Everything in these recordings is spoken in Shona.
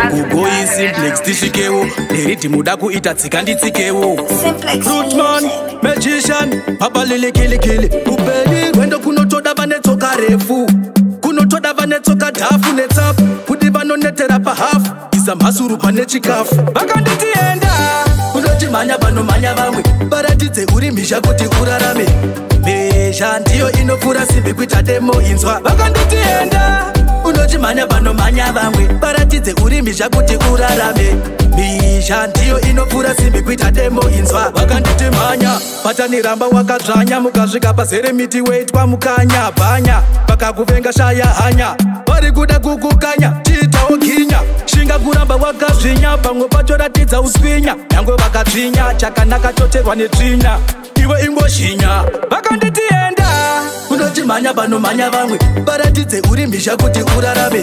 Kugo Simplex tisvikewo neriti muda kuita tsika nditsikewo Fruitman, magician, pabalelekelekele upenyu rwendo kunotoda vane tsoka refu kunotoda vane tsoka dhafu netsapu kuti vanonetera pahafu isa mhasuru pane chikafu vakanditienda kunoti mhanya vanomhanya vamwe varatidze uri mhizha kuti urarame mhezha ndiyo inopfura simbi kuita demo inzwa vakanditienda unoti mhanya vanomhanya vamwe varatidze uri mhizha kuti urarame mhizha ndiyo inopfura simbi kuita demo inzwa vakanditi mhanya pataniramba wakadzvanya mukasvika pazere miti weitwa mukanya bhanya vakakuvenga shaya hanya vari kuda kukukanya chiitawo ginya shinga kuramba wakazvinya pamwe pachoratidza uswinya nyangwe vakadzvinya chakanaka choterwa netsvinya iwe ingozhinya vakanditienda kunoti mhanya vanomhanya vamwe varatidze uri mhizha kuti urarame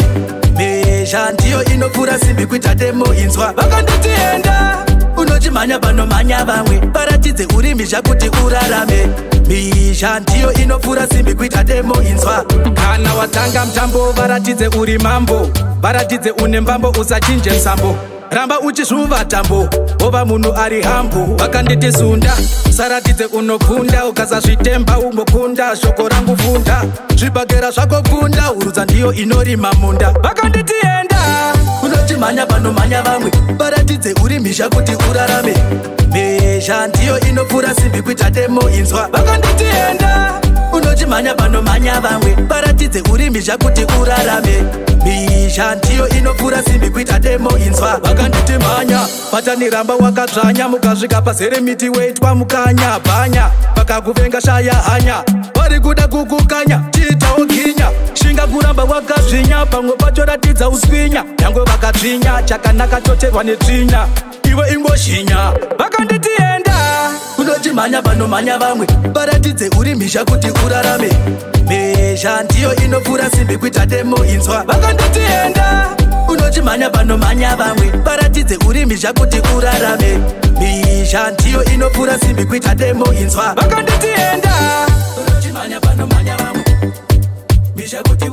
mhezha ndiyo inopfura simbi kuita demo inzwa vakanditienda unoti mhanya vanomhanya vamwe varatidze uri mhizha kuti urarame mhizha ndiyo inopfura simbi kuita demo inzwa kana watanga mutambo varatidze uri mambo varatidze une mbambo usachinje nsambo ramba uchizvuva tambo wova munhu ari hambo vakanditi zunda usaratidze unokunda ukasazvitemba umbokunda shoko rangu funda zvibhagera zvako kunda urudza ndiyo inorima munda vakanditienda kunoti mhanya vanomhanya vamwe varatidze uri mhizha kuti urarame mhezha ndiyo inopfura simbi kuita demo inzwa vakanditienda unoti mhanya vanomhanya vamwe varatidze uri mhizha kuti urarame mhizha ndiyo inopfura simbi kuita demo inzwa vakanditi mhanya pataniramba wakadzvanya mukasvika pazere miti weitwa mukanya bhanya vakakuvenga shaya hanya vari kuda kukukanya chiitawo ginya shinga kuramba wakazvinya pamwe pachoratidza uswinya nyangwe vakadzvinya chakanaka choterwa netsvinya iwe ingozhinya vakanditienda kunoti mhanya vanomhanya vamwe varatidze uri mhizha kuti urarame mhezha ndiyo inopfura simbi kuita demo inzwa vakanditienda unoti mhanya vanomhanya vamwe varatidze uri mhizha kuti urarame mhizha ndiyo inopfura simbi kuita demo inzwa vakanditienda unoti mhanya vanomhanya vamwe mhizha kuti